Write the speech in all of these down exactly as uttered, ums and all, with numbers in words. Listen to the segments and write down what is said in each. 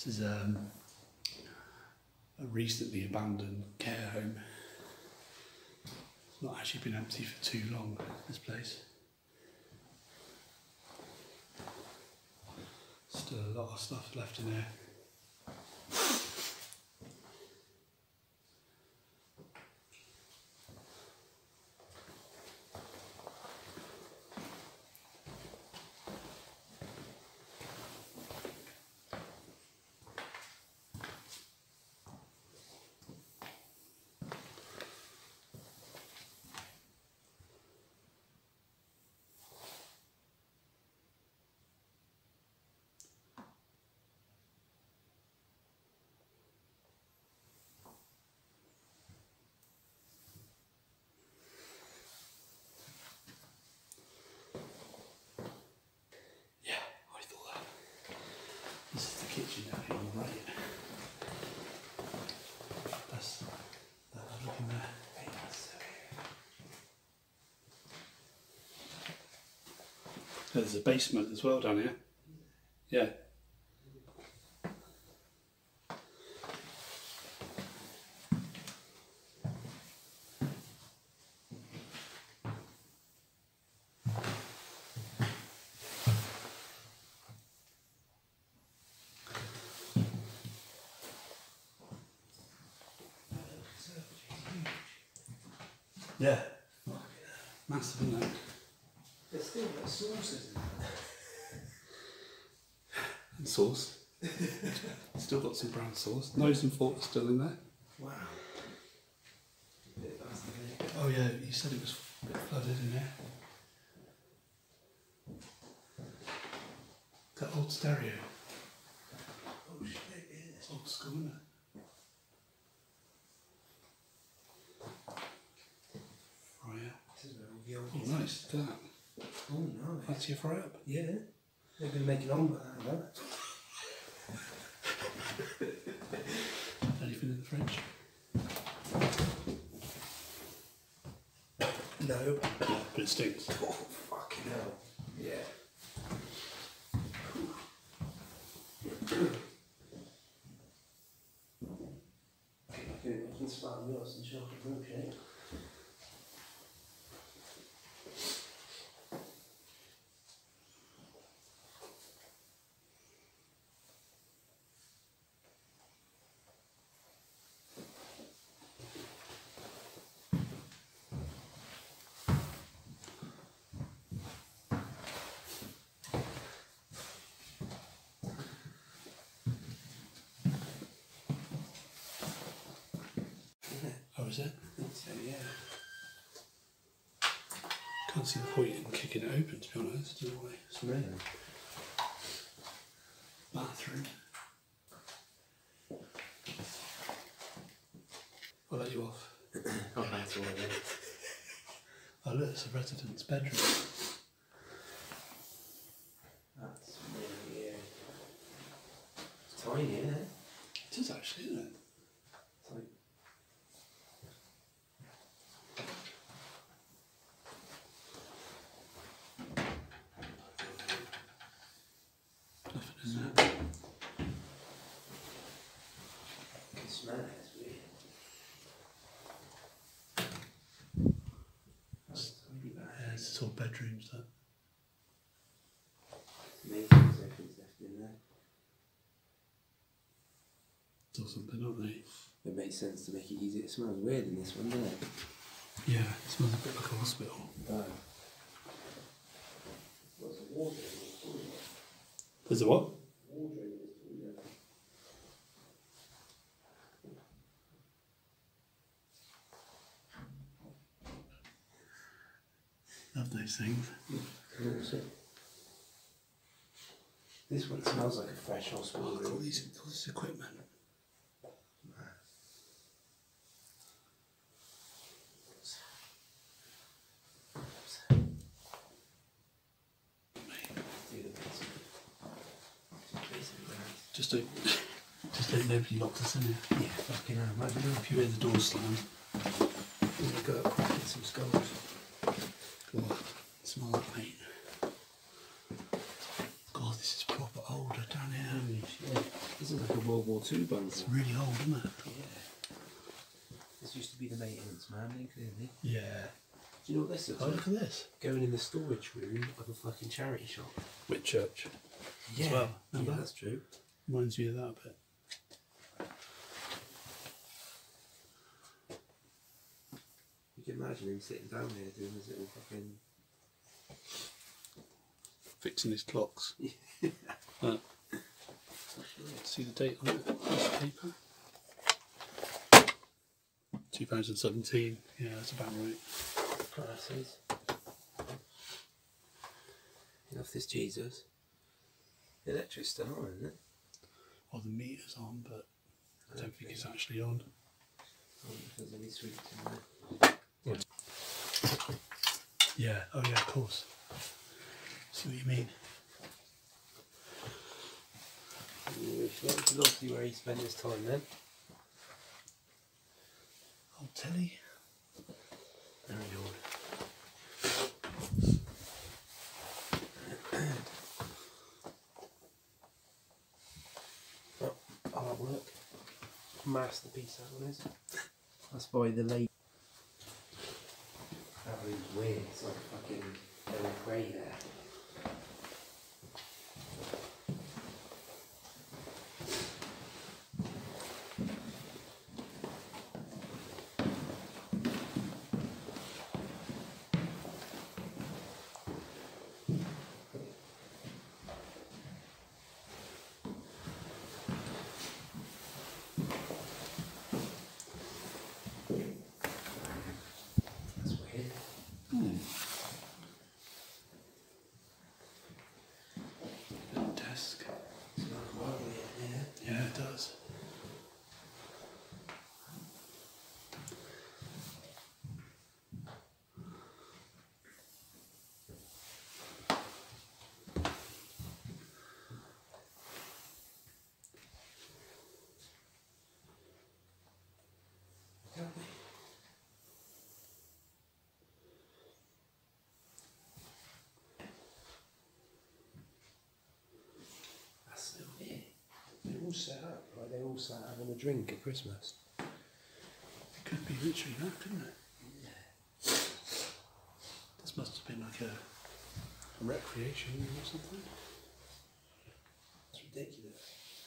This is um, a recently abandoned care home. It's not actually been empty for too long, this place. Still a lot of stuff left in there. This is the kitchen down here on the right. That's that looking there. There's a basement as well down here. Yeah. Yeah. Massive, isn't it? There's still got sauces in there. And sauce. Still got some brown sauce. Knives and forks still in there. Wow. Oh yeah, you said it was a bit flooded in there. That old stereo. Oh shit, yeah. It's old school, isn't it? Oh, nice, look at that. Oh, nice. That's your fry up? Yeah. They're going to make an omelette out of that. Anything in the fridge? No. Yeah, but it stinks. Oh, fucking hell. Yeah. I can, I can start yours and chocolate milkshake. Oh, is it? So, yeah. Can't see the point in kicking it open, to be honest, in a way. It's amazing. Bathroom. I'll let you off. Oh, that's all I did. Oh look, it's a resident's bedroom. That's really, yeah. It's tiny, isn't it? It is actually, isn't it? It's like... Nothing in there. I can smell it, it's weird. That's tiny back. Yeah, it's all bedrooms, that. Amazing, everything's left in there. Or something, aren't they? It makes sense to make it easy. It smells weird in this one, doesn't it? Yeah, it smells a bit like a hospital. Oh. What's the wardrobe in this toilet? There's a what? Wardrobe in this toilet. Love those things. Also, this one smells like a fresh hospital Oh, look at all room. these, all this equipment. Just don't, just don't nobody locked us in here. Yeah, fucking hell, imagine that. If you hear the door slam, We're going to go up and get some skulls. God, smell like paint. God, this is proper older down here. Yeah. There's is like a World War Two bunker. It's really old, isn't it? Yeah. This used to be the maintenance man, then, clearly. Yeah. Do you know what this looks Oh, like? look at this. Going in the storage room of a fucking charity shop. Whitchurch. Yeah, As well. yeah, Remember? that's true. Reminds me of that a bit. You can imagine him sitting down there doing his little fucking... Fixing his clocks. uh, see the date on it? Piece of paper. two thousand seventeen. Yeah, that's about right. Glasses. Enough this Jesus. The electric's still on, isn't it? Well, the meter's on, but I don't think it's actually on. I wonder if there's any sweets in there. Yeah, oh yeah, of course. See what you mean. We'd love to see where he spent his time then. Old telly. Very old. Oh, artwork. Masterpiece that one is. That's by the late. That one's weird. It's like fucking Ellen Gray there. Desk. It's not lovely in here. Yeah, it does. Don't we? That's still here. They're all set up, like they're all sat having a drink at Christmas. It could be literally that, couldn't it? Yeah. This must have been like a, a recreation room or something. It's ridiculous.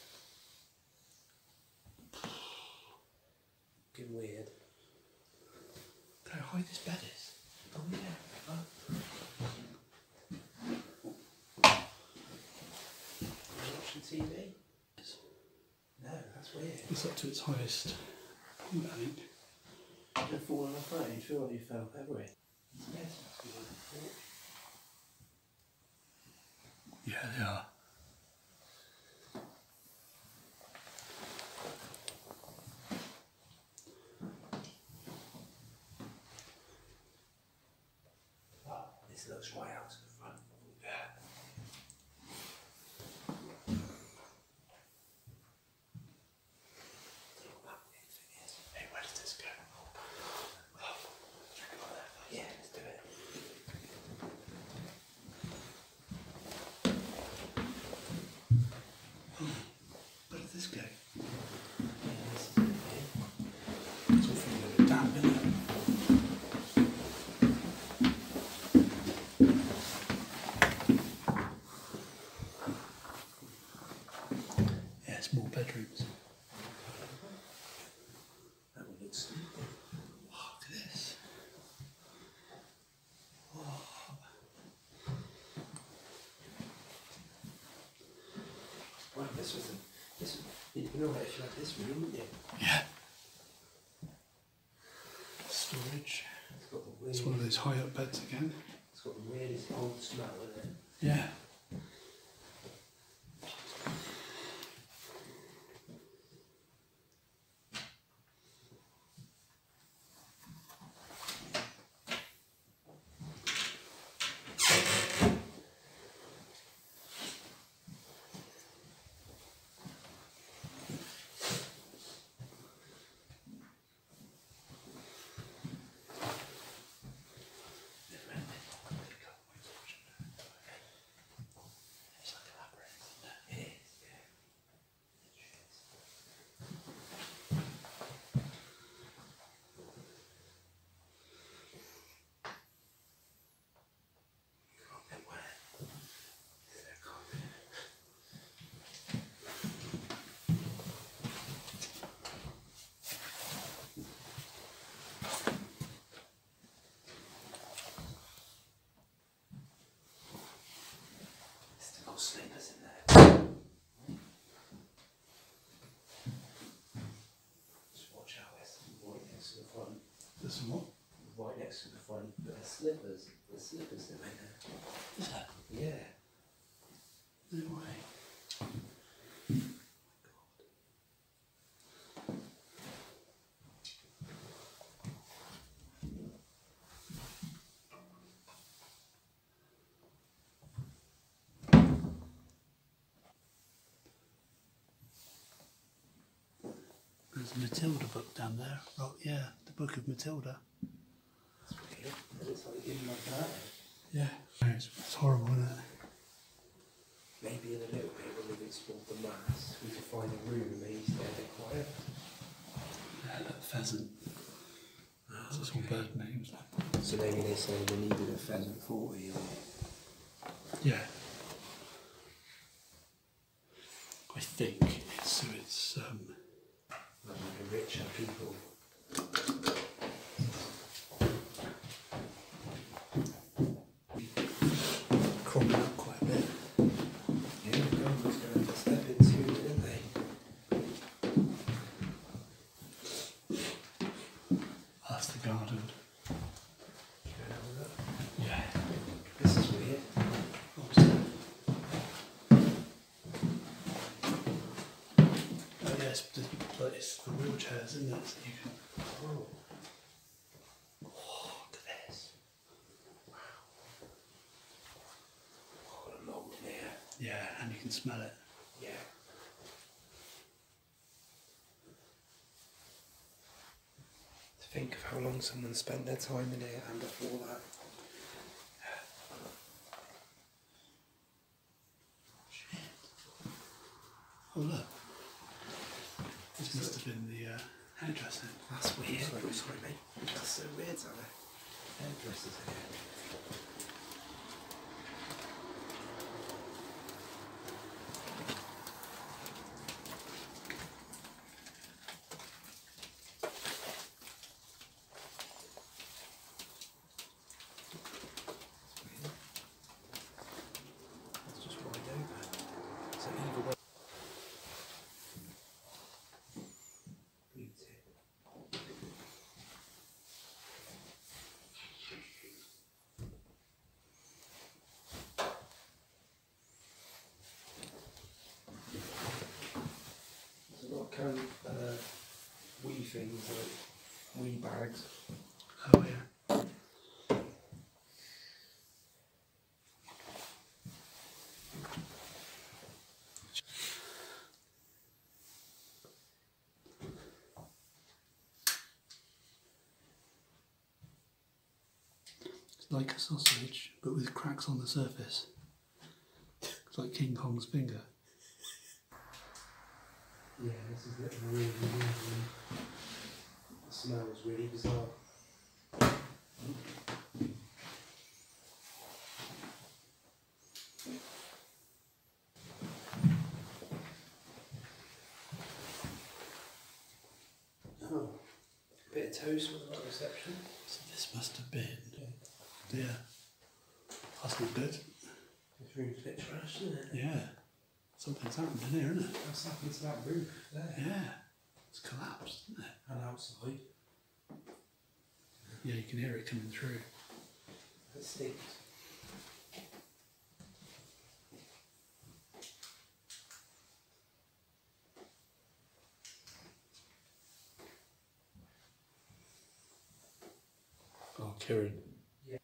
Fucking weird. Look how high this bed is. Oh yeah. Oh. Are you watching T V? No, that's weird. It's up to its highest point, I think. You've fallen off that, you feel like you fell over it. Yes, that's good. Yeah, they are. This looks right out to the front. Yeah. Hey, where does this go? Oh, Yeah, let's do it. where does this go? Yeah, this is it. It's all feeling a bit damp, isn't it? Yeah, it's more bedrooms. That one looks stupid. Oh, look at this. Wow, this was a, this was, you'd be alright if you had this room, wouldn't you? Yeah. Storage. It's got the weird, It's one of those high up beds again. it's got the weirdest old smell in it. Yeah. slippers. The slippers they make there. Is that? Yeah. No way. There's a Matilda book down there. Oh, yeah, the book of Matilda. That's weird. It looks like in like that. Yeah. It's, it's horrible, isn't it? Maybe in a little bit when we've explored the mass, we could find a room and maybe stay a bit quiet. Yeah, that pheasant. Oh, It's all bird names. So maybe they say they needed a pheasant forty or... Yeah. I think it's so it's um like the richer people. cropping up quite a bit. Yeah, the government's going to have to step in soon, didn't they? That's the garden. Go and have a look. Yeah. This is weird. Oh yes, but but it's for wheelchairs, isn't it? So you can. Oh. Oh, look at this. Wow. What a long in here. Yeah, and you can smell it. Yeah. To think of how long someone spent their time in here and before that. Shit. Oh look. This must have been the uh, hairdressing. That's weird. Sorry, sorry mate. That's so weird, Sally. Hairdressers here. That's just wide open. So either way. Beauty. There's a lot of can, uh, wee things like wee bags. Oh yeah. It's like a sausage, but with cracks on the surface. It's like King Kong's finger. Yeah, this is looking really weird. The smells really bizarre. Oh, a bit of toast with that reception. So this must have been. Yeah. That's not good. This room's a bit trash, isn't it? Yeah. Something's happened in here, isn't it? What's happened to that roof there? Yeah. It's collapsed, isn't it? And outside. Yeah, you can hear it coming through. It stinks. Oh, Kieran. Yeah.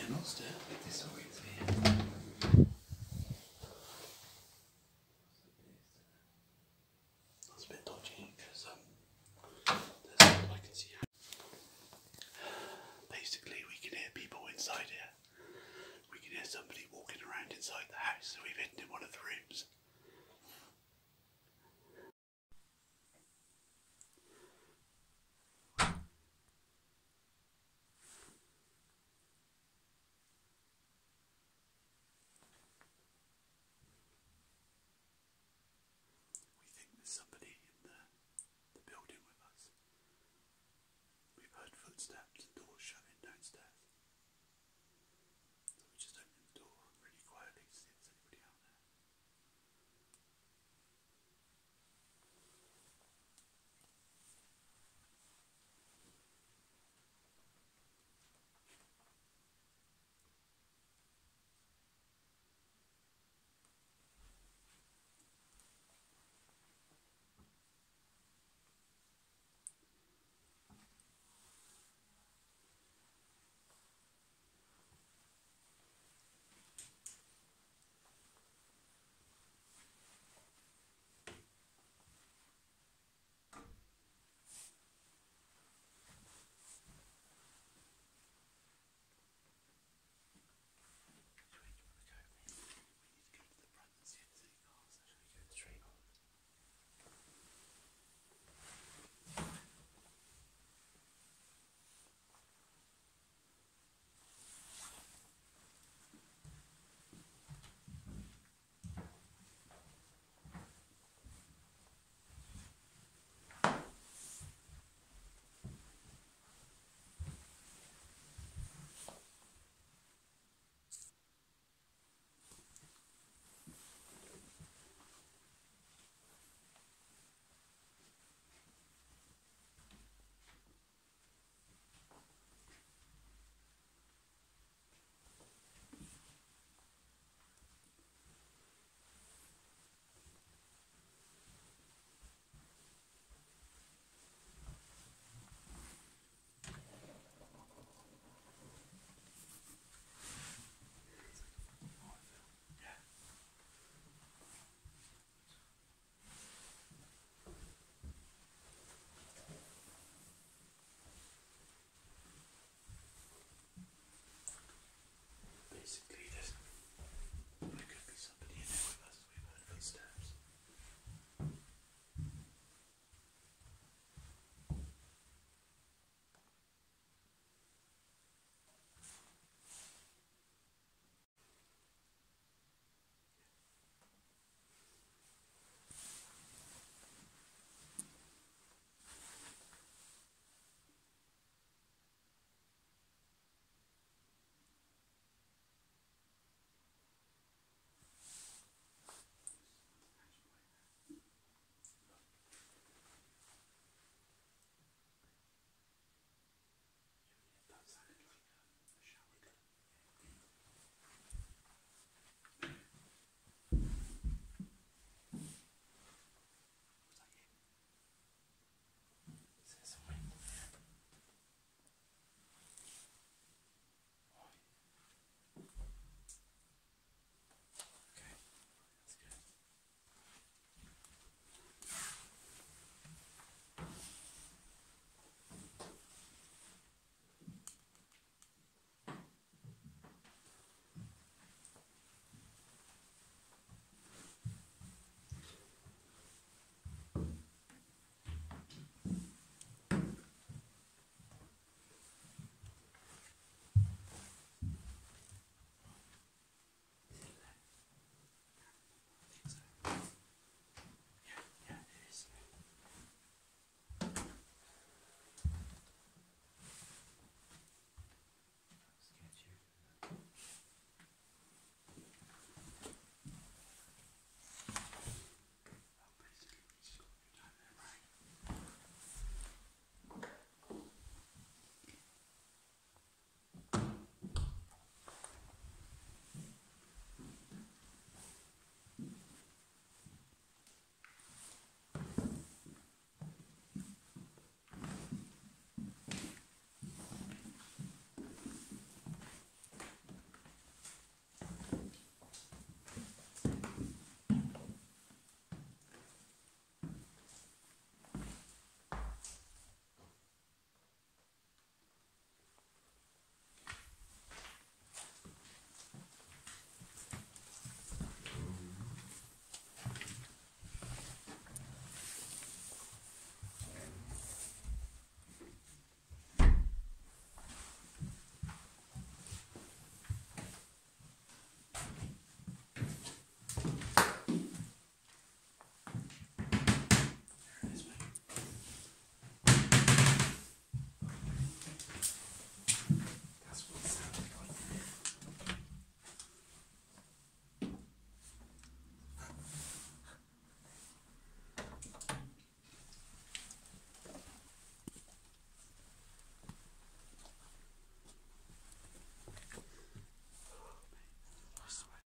lost it. This way is here. That's a bit dodgy because um, there's I can see. Basically, we can hear people inside here. We can hear somebody walking around inside the house, so we've hidden in one of the rooms. We think there's somebody in the, the building with us. We've heard footsteps and doors shutting downstairs. So we just opened the door really quietly to see if there's anybody out there. Basically,